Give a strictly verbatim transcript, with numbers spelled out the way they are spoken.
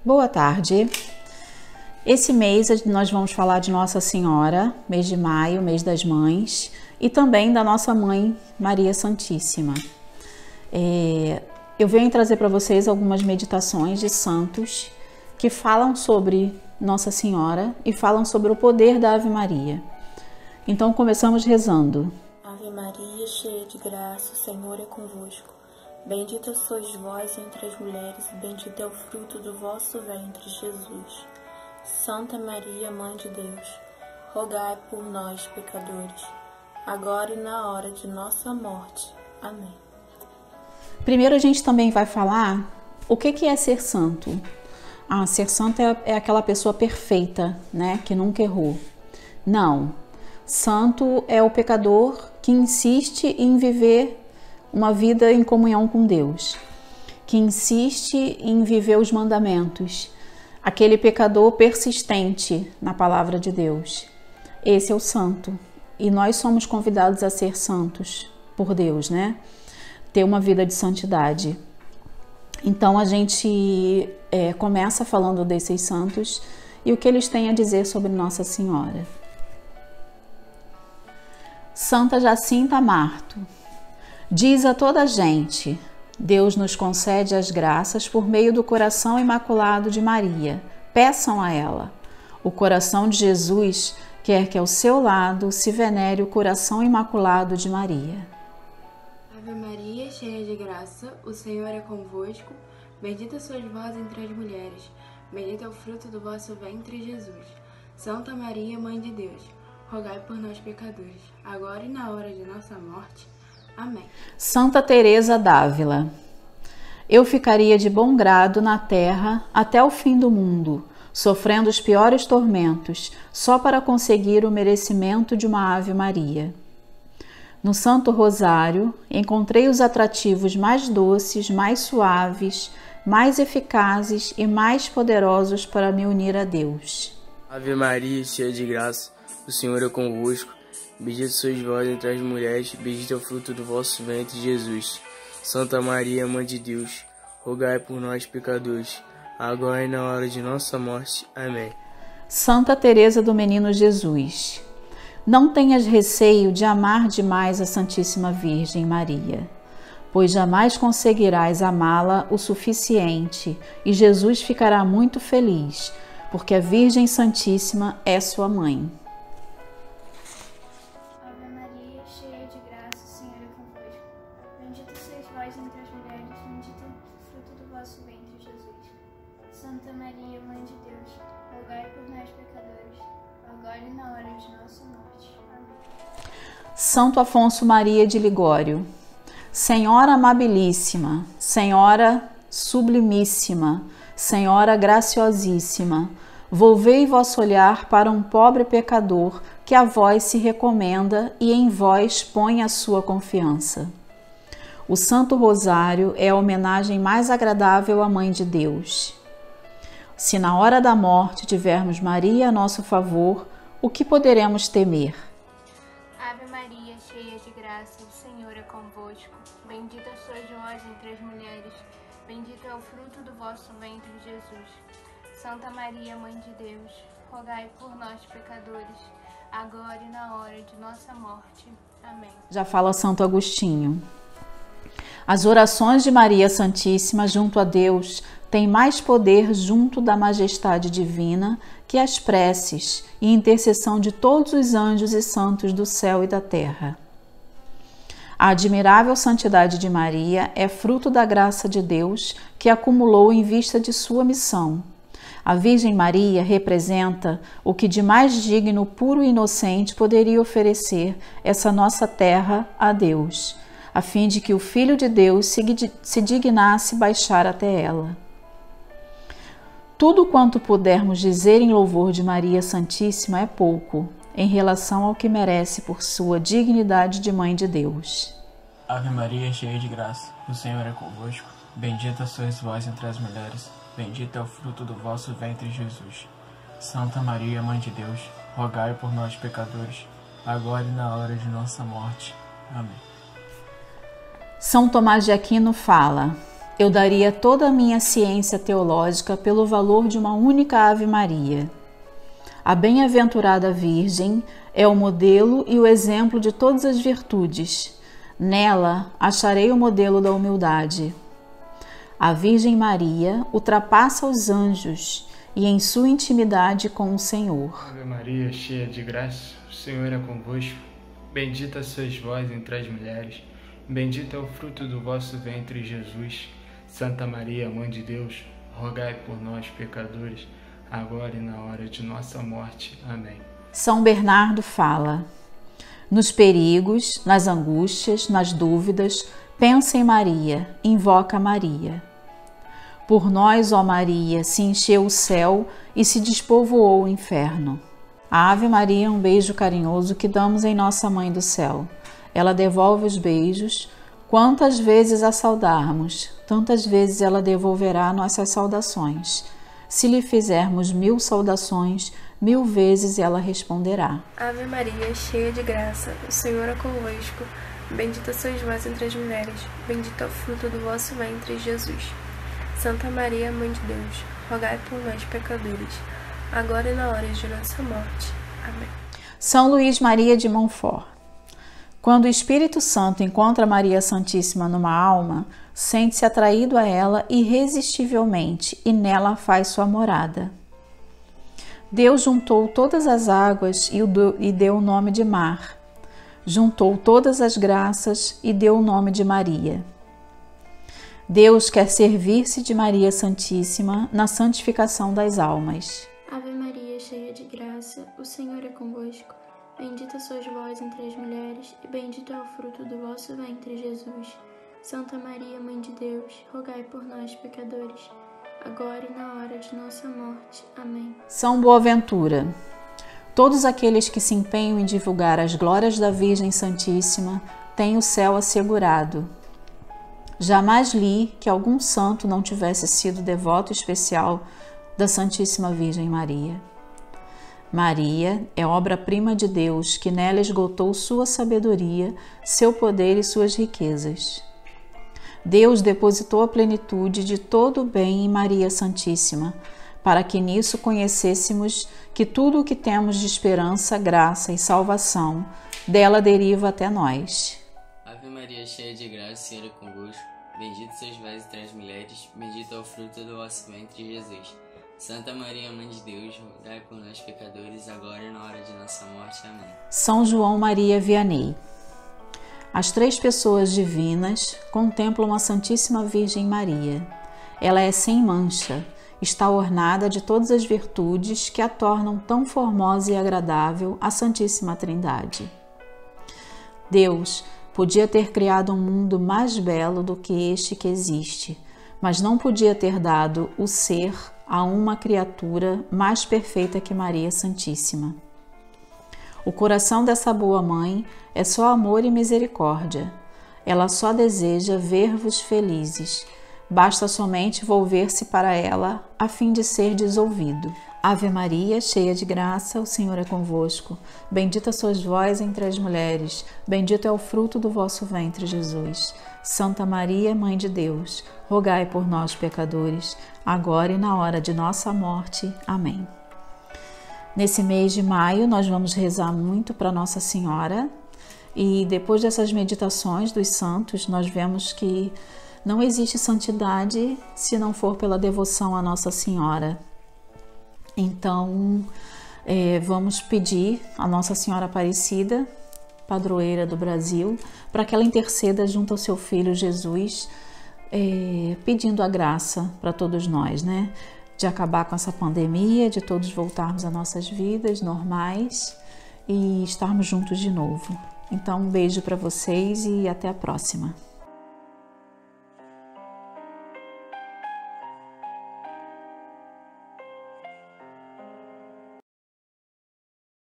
Boa tarde. Esse mês nós vamos falar de Nossa Senhora, mês de maio, mês das mães, e também da nossa mãe Maria Santíssima. É, eu venho trazer para vocês algumas meditações de santos que falam sobre Nossa Senhora e falam sobre o poder da Ave Maria. Então começamos rezando. Ave Maria, cheia de graça, o Senhor é convosco. Bendita sois vós entre as mulheres, e bendito é o fruto do vosso ventre, Jesus. Santa Maria, Mãe de Deus, rogai por nós, pecadores, agora e na hora de nossa morte. Amém. Primeiro a gente também vai falar o que é ser santo. Ah, ser santo é, é aquela pessoa perfeita, né, que nunca errou. Não. Santo é o pecador que insiste em viver uma vida em comunhão com Deus, que insiste em viver os mandamentos, aquele pecador persistente na palavra de Deus. Esse é o santo. E nós somos convidados a ser santos por Deus, né? Ter uma vida de santidade. Então a gente é, começa falando desses santos e o que eles têm a dizer sobre Nossa Senhora. Santa Jacinta Marto diz a toda a gente: Deus nos concede as graças por meio do coração imaculado de Maria. Peçam a ela. O coração de Jesus quer que ao seu lado se venere o coração imaculado de Maria. Ave Maria, cheia de graça, o Senhor é convosco. Bendita sois vós entre as mulheres, bendito é o fruto do vosso ventre, Jesus. Santa Maria, Mãe de Deus, rogai por nós, pecadores, agora e na hora de nossa morte. Amém. Santa Teresa d'Ávila. Eu ficaria de bom grado na terra até o fim do mundo, sofrendo os piores tormentos, só para conseguir o merecimento de uma Ave Maria. No Santo Rosário, encontrei os atrativos mais doces, mais suaves, mais eficazes e mais poderosos para me unir a Deus. Ave Maria, cheia de graça, o Senhor é convosco. Bendita sois vós entre as mulheres, bendito é o fruto do vosso ventre, Jesus. Santa Maria, Mãe de Deus, rogai por nós, pecadores, agora e na hora de nossa morte. Amém. Santa Teresa do Menino Jesus. Não tenhas receio de amar demais a Santíssima Virgem Maria, pois jamais conseguirás amá-la o suficiente e Jesus ficará muito feliz, porque a Virgem Santíssima é sua mãe. Ave Maria, cheia de graça, o Senhor é convosco. Bendita sois vós entre as mulheres, bendito é o fruto do vosso ventre, Jesus. Santa Maria, Mãe de Deus, rogai por nós, pecadores, agora e na hora de nossa morte. Amém. Santo Afonso Maria de Ligório. Senhora amabilíssima, Senhora sublimíssima, Senhora graciosíssima, volvei vosso olhar para um pobre pecador que a vós se recomenda e em vós põe a sua confiança. O Santo Rosário é a homenagem mais agradável à Mãe de Deus. Se na hora da morte tivermos Maria a nosso favor, o que poderemos temer? Ave Maria, cheia de graça, o Senhor é convosco. Bendita sois vós entre as mulheres, bendito é o fruto do vosso ventre, Jesus. Santa Maria, Mãe de Deus, rogai por nós, pecadores, agora e na hora de nossa morte. Amém. Já fala Santo Agostinho. As orações de Maria Santíssima junto a Deus têm mais poder junto da majestade divina que as preces e intercessão de todos os anjos e santos do céu e da terra. A admirável santidade de Maria é fruto da graça de Deus que acumulou em vista de sua missão. A Virgem Maria representa o que de mais digno, puro e inocente poderia oferecer essa nossa terra a Deus, a fim de que o Filho de Deus se dignasse baixar até ela. Tudo quanto pudermos dizer em louvor de Maria Santíssima é pouco, em relação ao que merece por sua dignidade de Mãe de Deus. Ave Maria, cheia de graça, o Senhor é convosco. Bendita sois vós entre as mulheres, bendito é o fruto do vosso ventre, Jesus. Santa Maria, Mãe de Deus, rogai por nós, pecadores, agora e na hora de nossa morte. Amém. São Tomás de Aquino fala: Eu daria toda a minha ciência teológica pelo valor de uma única Ave Maria. A bem-aventurada Virgem é o modelo e o exemplo de todas as virtudes. Nela acharei o modelo da humildade. A Virgem Maria ultrapassa os anjos e em sua intimidade com o Senhor. Ave Maria, cheia de graça, o Senhor é convosco. Bendita sois vós entre as mulheres, bendito é o fruto do vosso ventre, Jesus. Santa Maria, Mãe de Deus, rogai por nós, pecadores, agora e na hora de nossa morte. Amém. São Bernardo fala: nos perigos, nas angústias, nas dúvidas, pensa em Maria, invoca Maria. Por nós, ó Maria, se encheu o céu e se despovoou o inferno. A Ave Maria é um beijo carinhoso que damos em Nossa Mãe do Céu. Ela devolve os beijos. Quantas vezes a saudarmos, tantas vezes ela devolverá nossas saudações. Se lhe fizermos mil saudações, mil vezes ela responderá. Ave Maria, cheia de graça, o Senhor é convosco. Bendita sois vós entre as mulheres, bendito é o fruto do vosso ventre, Jesus. Santa Maria, Mãe de Deus, rogai por nós, pecadores, agora e na hora de nossa morte. Amém. São Luís Maria de Montfort. Quando o Espírito Santo encontra Maria Santíssima numa alma, sente-se atraído a ela irresistivelmente e nela faz sua morada. Deus juntou todas as águas e deu o nome de mar. Juntou todas as graças e deu o nome de Maria. Deus quer servir-se de Maria Santíssima na santificação das almas. Ave Maria, cheia de graça, o Senhor é convosco. Bendita sois vós entre as mulheres, e bendito é o fruto do vosso ventre, Jesus. Santa Maria, Mãe de Deus, rogai por nós, pecadores, agora e na hora de nossa morte. Amém. São Boaventura. Todos aqueles que se empenham em divulgar as glórias da Virgem Santíssima têm o céu assegurado. Jamais li que algum santo não tivesse sido devoto especial da Santíssima Virgem Maria. Maria é obra-prima de Deus, que nela esgotou sua sabedoria, seu poder e suas riquezas. Deus depositou a plenitude de todo o bem em Maria Santíssima, para que nisso conhecêssemos que tudo o que temos de esperança, graça e salvação, dela deriva até nós. Ave Maria, cheia de graça, o Senhor é convosco. Bendita sois vós entre as mulheres, bendito é o fruto do vosso ventre, Jesus. Santa Maria, Mãe de Deus, rogai por nós, pecadores, agora e na hora de nossa morte. Amém. São João Maria Vianney. As três pessoas divinas contemplam a Santíssima Virgem Maria. Ela é sem mancha, está ornada de todas as virtudes que a tornam tão formosa e agradável à Santíssima Trindade. Deus podia ter criado um mundo mais belo do que este que existe, mas não podia ter dado o ser a uma criatura mais perfeita que Maria Santíssima. O coração dessa boa mãe é só amor e misericórdia. Ela só deseja ver-vos felizes. Basta somente volver-se para ela a fim de ser ouvido. Ave Maria, cheia de graça, o Senhor é convosco. Bendita sois vós entre as mulheres, bendito é o fruto do vosso ventre, Jesus. Santa Maria, Mãe de Deus, rogai por nós, pecadores, agora e na hora de nossa morte. Amém. Nesse mês de maio, nós vamos rezar muito para Nossa Senhora, e depois dessas meditações dos santos, nós vemos que não existe santidade se não for pela devoção a Nossa Senhora. Então, é, vamos pedir a Nossa Senhora Aparecida, padroeira do Brasil, para que ela interceda junto ao seu Filho Jesus, é, pedindo a graça para todos nós, né? De acabar com essa pandemia, de todos voltarmos às nossas vidas normais e estarmos juntos de novo. Então, um beijo para vocês e até a próxima.